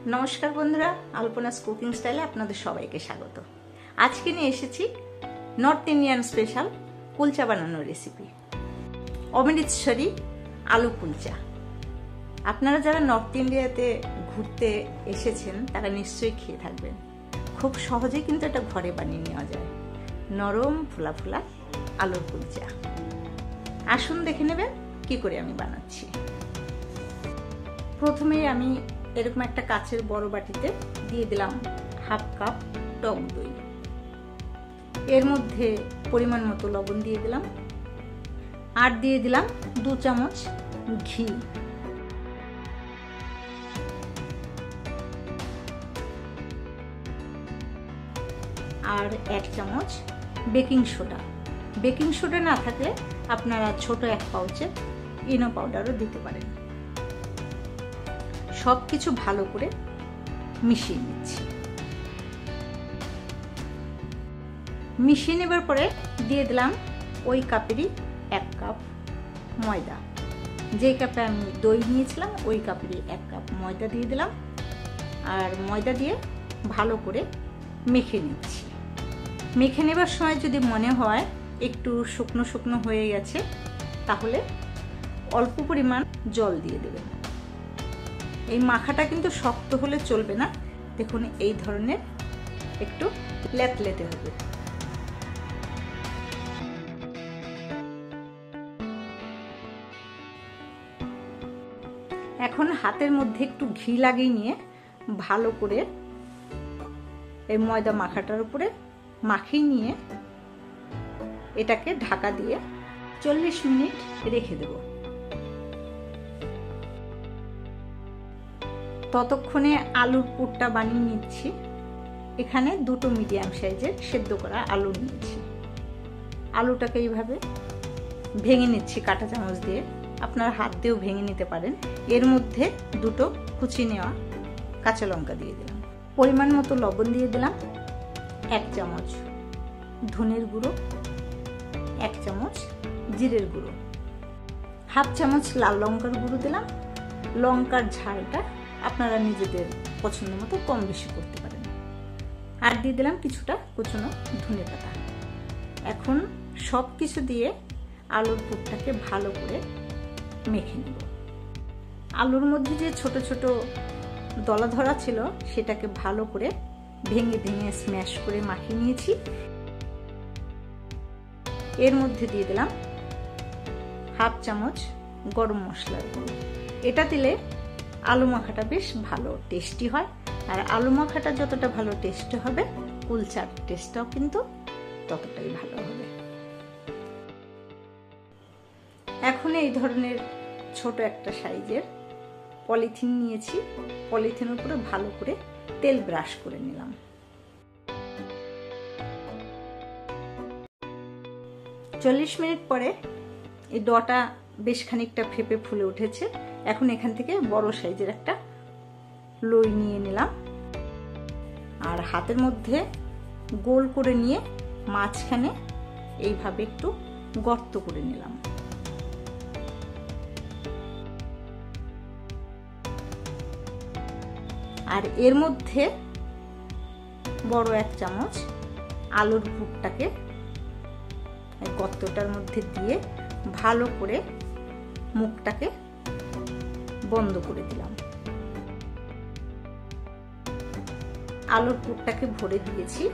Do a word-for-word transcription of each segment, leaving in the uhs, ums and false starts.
নমস্কার বন্ধুরা, আলপনাস কুকিং স্টাইলে আপনাদের সবাইকে স্বাগত। আজকে নিয়ে এসেছি নর্থ ইন্ডিয়ান স্পেশাল কুলচা বানানোর রেসিপি, অমৃতসরি আলু কুলচা। আপনারা যারা নর্থ ইন্ডিয়াতে ঘুরতে এসেছেন তারা নিশ্চয়ই খেয়ে থাকবেন। খুব সহজে কিন্তু এটা ঘরে বানিয়ে নেওয়া যায়, নরম ফুলা ফুলা আলুর কুলচা। আসুন দেখে নেবেন কি করে আমি বানাচ্ছি। প্রথমে আমি এরকম একটা কাচের বড় বাটিতে দিয়ে দিলাম হাফ কাপ টক দই। এর মধ্যে পরিমাণ মতো লবণ দিয়ে দিলাম, আর দিয়ে দিলাম দু চামচ ঘি। আর এক চামচ বেকিং সোডা। বেকিং সোডা না থাকলে আপনারা ছোট এক পাউচে ইনো পাউডারও দিতে পারেন। সব কিছু ভালো করে মিশিয়ে নিচ্ছি। মিশিয়ে নেবার পরে দিয়ে দিলাম ওই কাপেরই এক কাপ ময়দা। যে কাপে আমি দই নিয়েছিলাম ওই কাপেরই এক কাপ ময়দা দিয়ে দিলাম, আর ময়দা দিয়ে ভালো করে মেখে নিচ্ছি। মেখে নেবার সময় যদি মনে হয় একটু শুকনো শুকনো হয়ে গেছে, তাহলে অল্প পরিমাণ জল দিয়ে দেবেন। এই মাখাটা কিন্তু শক্ত হলে চলবে না, দেখুন এই ধরনের একটু লেতলেতে হবে। এখন হাতের মধ্যে একটু ঘি লাগিয়ে নিয়ে ভালো করে এই ময়দা মাখাটার উপরে মাখিয়ে নিয়ে এটাকে ঢাকা দিয়ে চল্লিশ মিনিট রেখে দেব। ততক্ষণে আলুর পুরটা বানিয়ে নিচ্ছি। এখানে দুটো মিডিয়াম সাইজের সেদ্ধ করা আলু নিয়েছি। আলুটাকে এইভাবে ভেঙে নিচ্ছি কাঁটা চামচ দিয়ে, আপনারা হাত দিয়েও ভেঙে নিতে পারেন। এর মধ্যে দুটো কুচি নেওয়া কাঁচা লঙ্কা দিয়ে দিলাম, পরিমাণ মতো লবণ দিয়ে দিলাম, এক চামচ ধনের গুঁড়ো, এক চামচ জিরের গুঁড়ো, হাফ চামচ লাল লঙ্কার গুঁড়ো দিলাম। লঙ্কার ঝালটা আপনারা নিজেদের পছন্দ মতো কম বেশি করতে পারেন। আর দিয়ে দিলাম কিছুটা কুচনো ধনে পাতা। এখন সব কিছু দিয়ে আলুর পুরটাকে ভালো করে মেখে নেব। আলুর মধ্যে যে ছোট ছোট দলা ধরা ছিল সেটাকে ভালো করে ভেঙে ভেঙে স্ম্যাশ করে মাখিয়ে নিয়েছি। এর মধ্যে দিয়ে দিলাম হাফ চামচ গরম মশলার গুঁড়ো। এটা দিলে আলু মাখাটা বেশ ভালো টেস্টি হয়, আর আলু মাখাটা যতটা ভালো টেস্টি হবে কুলচার টেস্টটাও কিন্তু ততটাই ভালো হবে। এখন এই ধরনের ছোট একটা সাইজের পলিথিন নিয়েছি, পলিথিনের উপরে ভালো করে তেল ব্রাশ করে নিলাম। চল্লিশ মিনিট পরে এই ডটা বেশ খানিকটা ফেপে ফুলে উঠেছে। এখন এখান থেকে বড় সাইজের একটা লই নিয়ে নিলাম, আর হাতের মধ্যে গোল করে নিয়ে মাঝখানে এইভাবে একটু গর্ত করে নিলাম। আর এর মধ্যে বড় এক চামচ আলুর পুরটাকে গর্তটার মধ্যে দিয়ে ভালো করে মুখটাকে বন্ধ করে দিলাম। আলুর পুরটাকে ভরে দিয়েছি।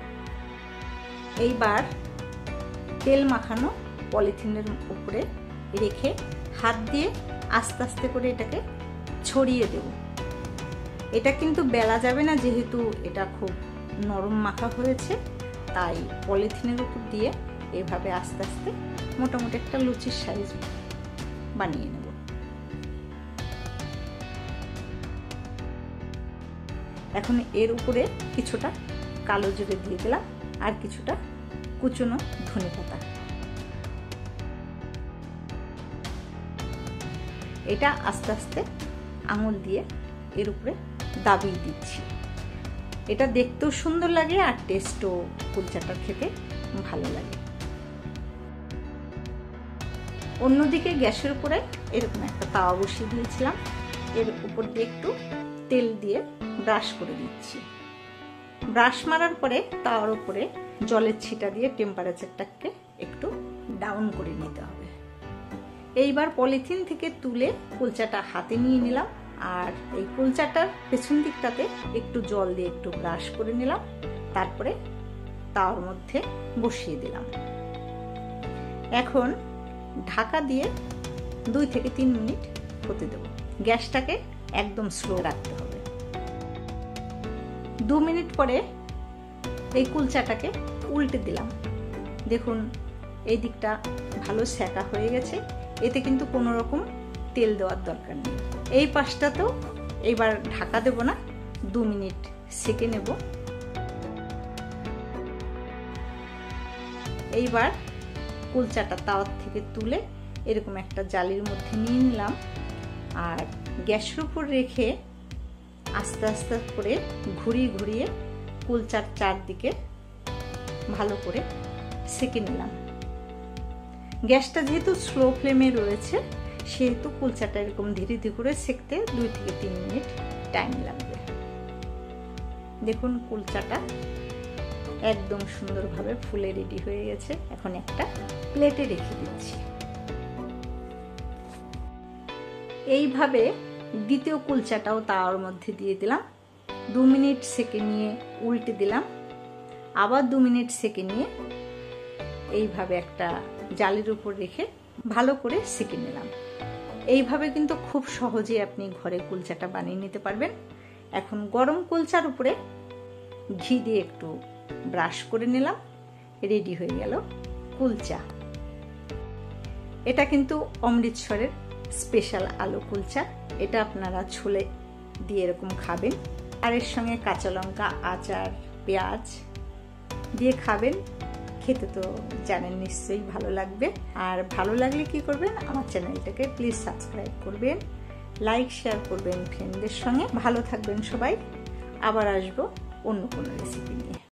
এইবার তেল মাখানো পলিথিনের উপরে রেখে হাত দিয়ে আস্তে আস্তে করে এটাকে ছড়িয়ে দেব। এটা কিন্তু বেলা যাবে না, যেহেতু এটা খুব নরম মাখা হয়েছে, তাই পলিথিনের উপর দিয়ে এভাবে আস্তে আস্তে মোটামুটি একটা লুচির সাইজ বানিয়ে নেব। এখন এর উপরে কিছুটা কালো জিরে দিয়ে দিলাম, আর কিছুটা কুচনো ধনে পাতা। এটা আস্তে আস্তে আঙুল দিয়ে এর উপরে দাবিয়ে দিচ্ছি। এটা দেখতেও সুন্দর লাগে, আর টেস্টও কুলচাটা খেতে ভালো লাগে। অন্যদিকে গ্যাসের উপরে এরকম একটা তাওয়া বসিয়ে দিয়েছিলাম, এর উপর দিয়ে একটু তেল দিয়ে ব্রাশ করে দিচ্ছি। ব্রাশ মারার পরে তার উপরে জলের ছিটা দিয়ে টেম্পারেচারটাকে একটু ডাউন করে নিতে হবে। এইবার পলিথিন থেকে তুলে কুলচাটা হাতে নিয়ে নিলাম, আর এই কুলচাটার পেছন দিকটাতে একটু জল দিয়ে একটু ব্রাশ করে নিলাম, তারপরে তার মধ্যে বসিয়ে দিলাম। এখন ঢাকা দিয়ে দুই থেকে তিন মিনিট হতে দেব। গ্যাসটাকে একদম স্লো রাখতে হবে। দু মিনিট পরে এই কুলচাটাকে উল্টে দিলাম। দেখুন এই দিকটা ভালো সেকা হয়ে গেছে, এতে কিন্তু কোনো রকম তেল দেওয়ার দরকার নেই। এই পাশটাতেও এইবার ঢাকা দেব না, দু মিনিট সেকে নেব। এইবার কুলচাটা তাওয়ার থেকে তুলে এরকম একটা জালির মধ্যে নিয়ে নিলাম, আর গ্যাসের উপর রেখে আস্তে আস্তে করে ঘুরিয়ে ঘুরিয়ে কুলচার চারদিকে ভালো করে সেকে নিলাম। গ্যাসটা যেহেতু স্লো ফ্লেমে রয়েছে সেহেতু কুলচাটা এরকম ধীরে ধীরে করে সেকতে দুই থেকে তিন মিনিট টাইম লাগবে। দেখুন কুলচাটা একদম সুন্দরভাবে ফুলে রেডি হয়ে গেছে। এখন একটা প্লেটে রেখে দিচ্ছি। এইভাবে দ্বিতীয় কুলচাটাও তার মধ্যে দিয়ে দিলাম। দু মিনিট সেকে নিয়ে উল্টে দিলাম, আবার দু মিনিট সেকে নিয়ে এইভাবে একটা জালির উপর রেখে ভালো করে সেকে নিলাম। এইভাবে কিন্তু খুব সহজে আপনি ঘরে কুলচাটা বানিয়ে নিতে পারবেন। এখন গরম কুলচার উপরে ঘি দিয়ে একটু ব্রাশ করে নিলাম, রেডি হয়ে গেল কুলচা। এটা কিন্তু অমৃতসরের স্পেশাল আলু কুলচা। এটা আপনারা ছোলে দিয়ে এরকম খাবেন, আর এর সঙ্গে কাঁচা লঙ্কা, আচার, পেঁয়াজ দিয়ে খাবেন। খেতে তো জানেন নিশ্চয়ই ভালো লাগবে। আর ভালো লাগলে কি করবেন, আমার চ্যানেলটাকে প্লিজ সাবস্ক্রাইব করবেন, লাইক শেয়ার করবেন ফ্রেন্ডদের সঙ্গে। ভালো থাকবেন সবাই। আবার আসবো অন্য কোনো রেসিপি নিয়ে।